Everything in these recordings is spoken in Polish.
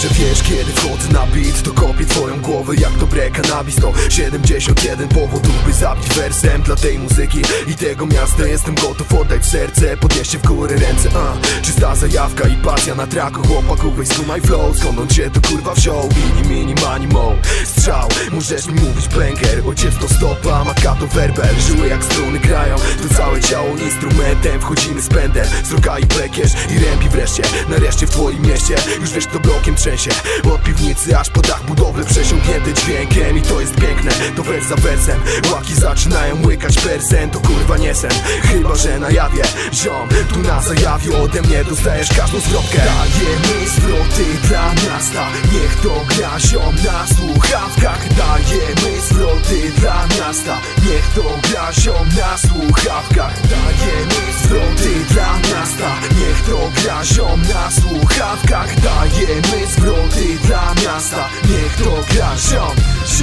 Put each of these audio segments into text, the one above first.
Dobrze wiesz, kiedy wchodzę na beat, to kopię twoją głowę jak dobre cannabis. To 71 powodów, by zabić wersem. Dla tej muzyki i tego miasta jestem gotów oddać serce. Podnieście w górę ręce, czysta zajawka i pasja na traku chłopaków. Weź skumaj flow, skąd on się to kurwa wziął. Mini, mani, mo, strzał, możesz mi mówić banger. Ojciec to stopa, matka to werbel. Żyły jak struny grają, to całe ciało instrumentem. Wchodzimy z pędem, sroka i plekierz i rębi wreszcie. Nareszcie w twoim mieście, już wiesz kto blokiem trzęsie. Od piwnicy aż po dach budowle przesiąknięte dźwiękiem. I to jest piękne, to wers za wersem. Łaki zaczynają łykać persem, to kurwa nie sen. Chyba że na jawie, ziom, tu na zajawie ode mnie dostajesz każdą zwrotkę. Dajemy zwroty dla miasta, niech to gra ziom na słuchawkach. Dajemy zwroty dla miasta, niech to gra ziom na słuchawkach. Dajemy zwroty dla miasta, niech to gra ziom na słuchawkach. Dajemy zwroty dla miasta, niech to gra ziom.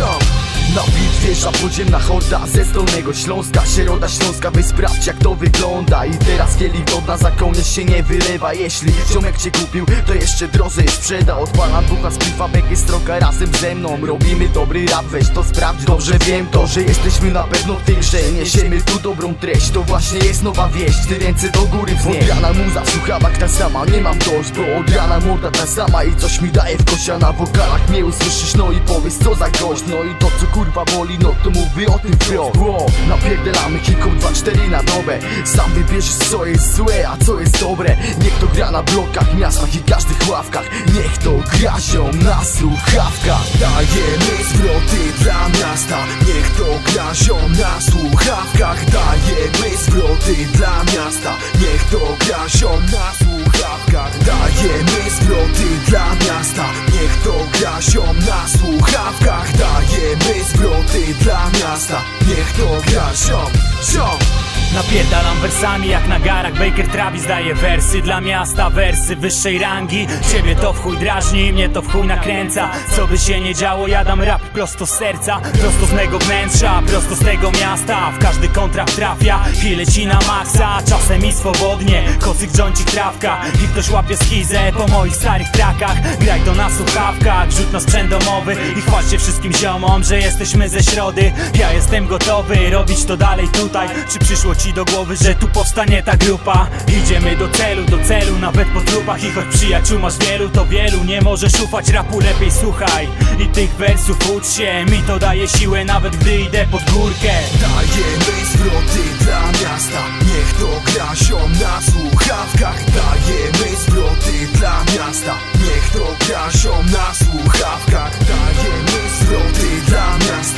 Na beat wjeżdża podziemna horda ze Dolnego Śląska, Środa Śląska, weź sprawdź jak to wygląda. I teraz kielich wodna za kołnierz się nie wylewa. Jeśli ziomek cię kupił, to jeszcze drożej sprzeda. Odpalam bucha z piwa, bekę stroka razem ze mną. Robimy dobry rap, weź to sprawdź, dobrze wiem to, że jesteśmy na pewno w tej grze. Niesiemy tu dobrą treść, to właśnie jest nowa wieść. Ty ręce do góry wznieś. Od rana muza w słuchawach ta sama, nie mam dość, bo od rana morda ta sama. I coś mi daje w kosia na wokalach, mnie usłyszysz, no i powiedz co za gość. No i to co kurwa boli, no to mówi o tym wprost. Napierdalamy hip-hop 2-4 na dobę. Sam wybierzesz co jest złe, a co jest dobre. Niech to gra na blokach, miastach i każdych ławkach. Niech to gra ziom na słuchawkach. Dajemy zwroty dla miasta, niech to gra ziom na słuchawkach. Dajemy zwroty dla miasta, niech to gra ziom na słuchawkach. Dajemy zwroty dla miasta, niech to gra ziom na słuchawkach. Dajemy zwroty dla miasta, niech to gra ziom. Napierdalam wersami jak na garach, Baker Travis daje wersy dla miasta, wersy wyższej rangi. Ciebie to w chuj drażni, mnie to w chuj nakręca. Co by się nie działo, ja dam rap prosto z serca, prosto z mego wnętrza, prosto z tego miasta. W każdy kontrakt trafia i leci na maksa. Czasem i swobodnie, kocyk, dżoncik, trawka. I ktoś łapie schizę po moich starych trakach. Graj to na słuchawkach, rzut na sprzęt domowy. I chwal się wszystkim ziomom, że jesteśmy ze Środy. Ja jestem gotowy robić to dalej tutaj. Czy przyszło ci do głowy, że tu powstanie ta grupa? Idziemy do celu, nawet po trupach. I choć przyjaciół masz wielu, to wielu nie możesz ufać. Rapu lepiej słuchaj i tych wersów ucz się. Mi to daje siłę, nawet gdy idę pod górkę. Dajemy zwroty dla miasta, niech to gra ziom na słuchawkach. Dajemy zwroty dla miasta, niech to gra ziom na słuchawkach. Dajemy zwroty dla miasta,